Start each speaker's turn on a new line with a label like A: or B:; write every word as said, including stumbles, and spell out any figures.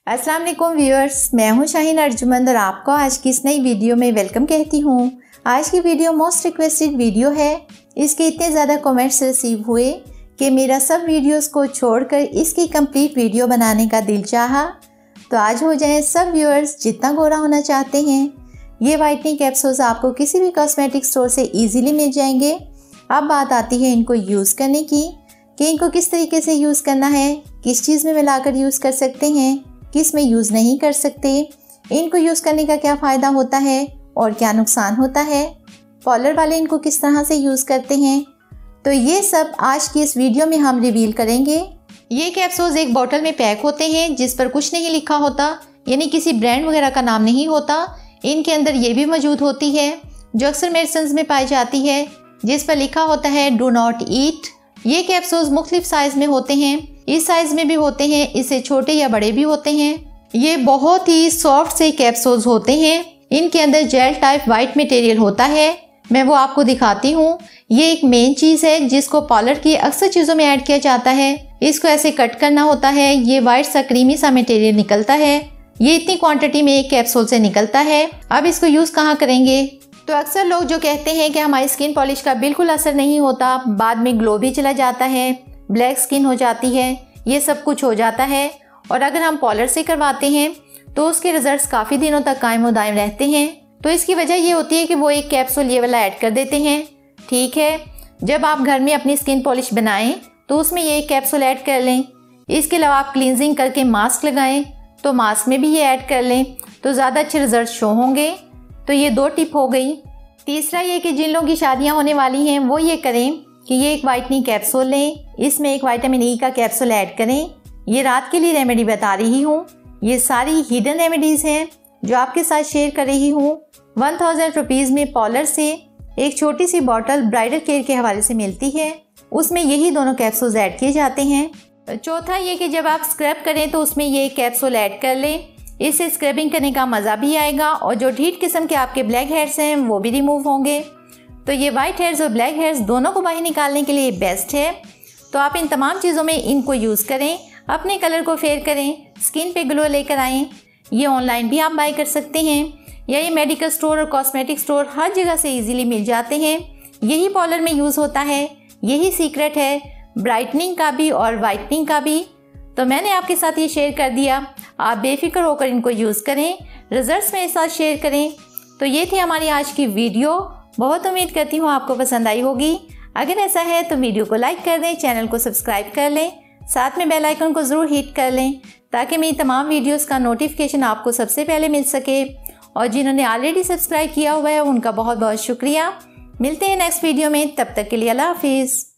A: अस्सलाम वालेकुम व्यूअर्स, मैं हूं शाहीन अर्जुमंद और आपको आज की इस नई वीडियो में वेलकम कहती हूं। आज की वीडियो मोस्ट रिक्वेस्टेड वीडियो है। इसके इतने ज़्यादा कमेंट्स रिसीव हुए कि मेरा सब वीडियोस को छोड़कर इसकी कंप्लीट वीडियो बनाने का दिल चाहा। तो आज हो जाएं सब व्यूअर्स जितना गोरा होना चाहते हैं। ये वाइटनिंग कैप्सूल्स आपको किसी भी कॉस्मेटिक स्टोर से ईजीली मिल जाएंगे। अब बात आती है इनको यूज़ करने की कि इनको किस तरीके से यूज़ करना है, किस चीज़ में मिलाकर यूज़ कर सकते हैं, किस में यूज़ नहीं कर सकते, इनको यूज़ करने का क्या फ़ायदा होता है और क्या नुकसान होता है, पार्लर वाले इनको किस तरह से यूज़ करते हैं। तो ये सब आज की इस वीडियो में हम रिवील करेंगे। ये कैप्सूल्स एक बॉटल में पैक होते हैं जिस पर कुछ नहीं लिखा होता, यानी किसी ब्रांड वगैरह का नाम नहीं होता। इनके अंदर ये भी मौजूद होती है जो अक्सर मेडिसिन में पाई जाती है, जिस पर लिखा होता है डू नॉट ईट। ये कैप्सूल्स मुख्तलिफ साइज़ में होते हैं, इस साइज़ में भी होते हैं, इससे छोटे या बड़े भी होते हैं। ये बहुत ही सॉफ्ट से कैप्सूल्स होते हैं। इनके अंदर जेल टाइप वाइट मटेरियल होता है, मैं वो आपको दिखाती हूँ। ये एक मेन चीज़ है जिसको पार्लर की अक्सर चीज़ों में ऐड किया जाता है। इसको ऐसे कट करना होता है, ये वाइट सा क्रीमी सा मटेरियल निकलता है। ये इतनी क्वांटिटी में एक कैप्सूल से निकलता है। अब इसको यूज़ कहाँ करेंगे? तो अक्सर लोग जो कहते हैं कि हमारी स्किन पॉलिश का बिल्कुल असर नहीं होता, बाद में ग्लो भी चला जाता है, ब्लैक स्किन हो जाती है, ये सब कुछ हो जाता है। और अगर हम पार्लर से करवाते हैं तो उसके रिजल्ट्स काफ़ी दिनों तक कायम व दायम रहते हैं। तो इसकी वजह ये होती है कि वो एक कैप्सूल ये वाला ऐड कर देते हैं। ठीक है, जब आप घर में अपनी स्किन पॉलिश बनाएं तो उसमें ये एक कैप्सूल ऐड कर लें। इसके अलावा आप क्लींजिंग करके मास्क लगाएं तो मास्क में भी ये ऐड कर लें तो ज़्यादा अच्छे रिजल्ट शो होंगे। तो ये दो टिप हो गई। तीसरा ये कि जिन लोगों की शादियाँ होने वाली हैं वो ये करें कि ये एक वाइटनिंग कैप्सूल लें, इसमें एक विटामिन ई का कैप्सूल ऐड करें। ये रात के लिए रेमेडी बता रही हूँ, ये सारी हिडन रेमेडीज़ हैं जो आपके साथ शेयर कर रही हूँ। वन थाउजेंड रुपीज़ में पार्लर से एक छोटी सी बॉटल ब्राइडल केयर के हवाले से मिलती है, उसमें यही दोनों कैप्सूल्स ऐड किए जाते हैं। चौथा ये कि जब आप स्क्रब करें तो उसमें ये कैप्सूल ऐड कर लें, इससे स्क्रबिंग करने का मज़ा भी आएगा और जो ढीठ किस्म के आपके ब्लैक हेयर्स हैं वो भी रिमूव होंगे। तो ये वाइट हेयर्स और ब्लैक हेयर्स दोनों को बाहर निकालने के लिए बेस्ट है। तो आप इन तमाम चीज़ों में इनको यूज़ करें, अपने कलर को फेयर करें, स्किन पे ग्लो लेकर आएँ। ये ऑनलाइन भी आप बाय कर सकते हैं या ये मेडिकल स्टोर और कॉस्मेटिक स्टोर हर जगह से इजीली मिल जाते हैं। यही पार्लर में यूज़ होता है, यही सीक्रेट है ब्राइटनिंग का भी और वाइटनिंग का भी। तो मैंने आपके साथ ये शेयर कर दिया, आप बेफिक्र होकर इनको यूज़ करें, रिजल्ट्स मेरे साथ शेयर करें। तो ये थी हमारी आज की वीडियो, बहुत उम्मीद करती हूँ आपको पसंद आई होगी। अगर ऐसा है तो वीडियो को लाइक कर दें, चैनल को सब्सक्राइब कर लें, साथ में बेल आइकन को ज़रूर हिट कर लें ताकि मेरी तमाम वीडियोस का नोटिफिकेशन आपको सबसे पहले मिल सके। और जिन्होंने ऑलरेडी सब्सक्राइब किया हुआ है उनका बहुत बहुत शुक्रिया। मिलते हैं नेक्स्ट वीडियो में, तब तक के लिए अल्लाह हाफिज़।